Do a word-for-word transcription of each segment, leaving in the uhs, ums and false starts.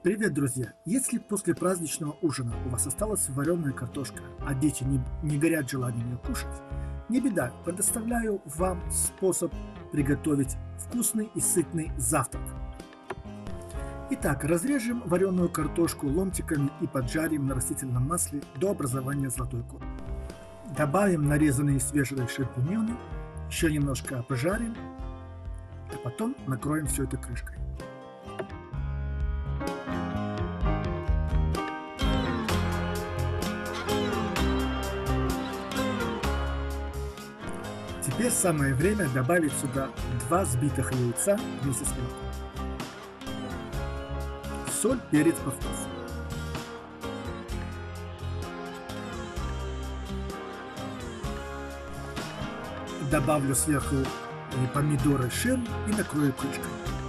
Привет, друзья! Если после праздничного ужина у вас осталась вареная картошка, а дети не, не горят желанием ее кушать, не беда, предоставляю вам способ приготовить вкусный и сытный завтрак. Итак, разрежем вареную картошку ломтиками и поджарим на растительном масле до образования золотой корки. Добавим нарезанные свежие шампиньоны, еще немножко пожарим, а потом накроем все это крышкой. Теперь самое время добавить сюда два взбитых яйца вместе с молоком. Соль, перец по вкусу. Добавлю сверху помидоры ширм и накрою крышкой.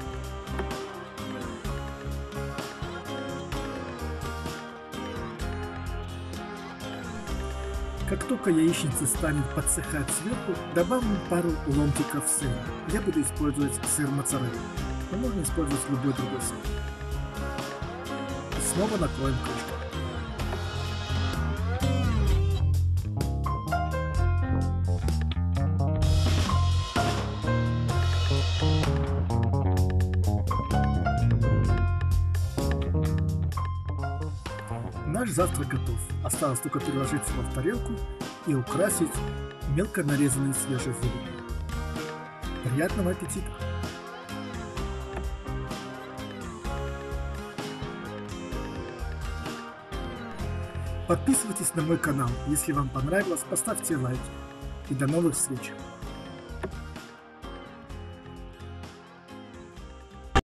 Как только яичница станет подсыхать сверху, добавим пару ломтиков сыра. Я буду использовать сыр моцарелла, но можно использовать любой другой сыр. И снова накроем крышкой. Наш завтрак готов. Осталось только переложить его в тарелку и украсить мелко нарезанной свежей зеленью. Приятного аппетита! Подписывайтесь на мой канал. Если вам понравилось, поставьте лайк. И до новых встреч!